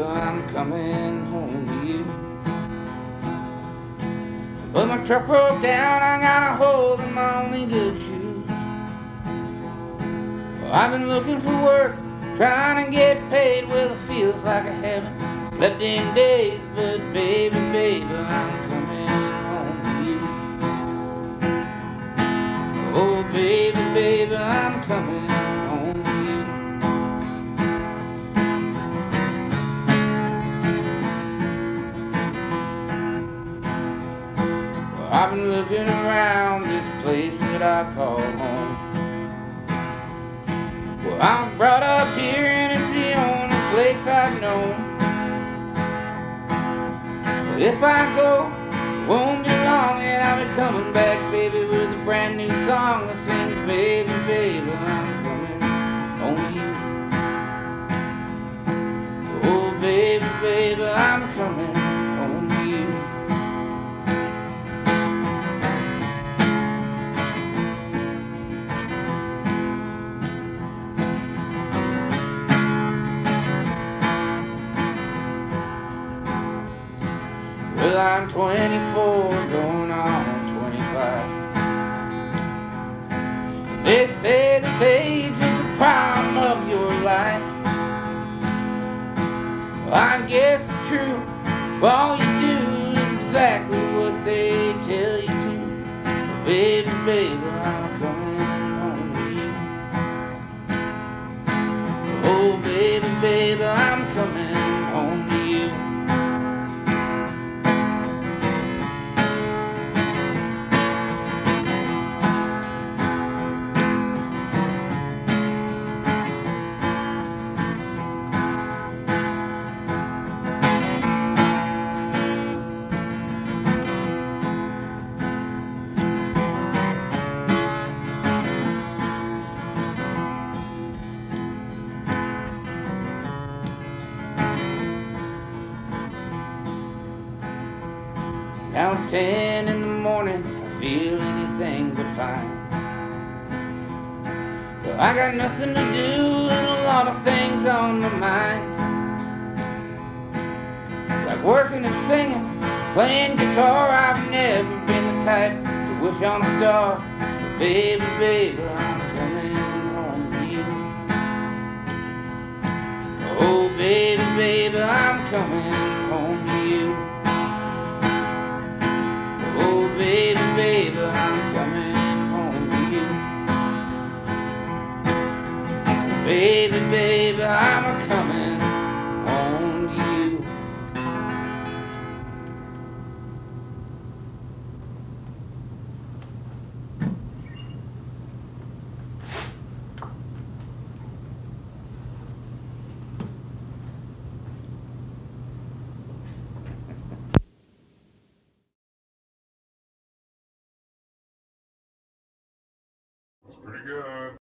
I'm coming home to you. But my truck broke down, I got a hole in my only good shoes. Well, I've been looking for work, trying to get paid. Well, it feels like I haven't slept in days. But baby, baby, I'm coming home to you. Oh, baby, baby, I'm coming home to you. Well, I've been looking around this place that I call home. Well, I was brought up here and it's the only place I've known. But if I go, it won't be long and I'll be coming back, baby, with a brand new song that sings, baby, baby, I'm coming home to you. Oh, baby, baby, I'm coming home to you. Well, I'm 24, going on 25. They say this age is the prime of your life. Well, I guess it's true. All you do is exactly what they tell you to. Baby, baby, I'm coming home to you. Oh, baby, baby, I'm coming home to you. Now it's 10 in the morning, I feel anything but fine. Well, I got nothing to do and a lot of things on my mind. Like working and singing, playing guitar. I've never been the type to wish on a star. But baby, baby, I'm coming home to you. Oh, baby, baby, I'm coming home to you. Baby, baby, I'm coming home to you. Baby, baby, I'm coming home to you. Pretty good.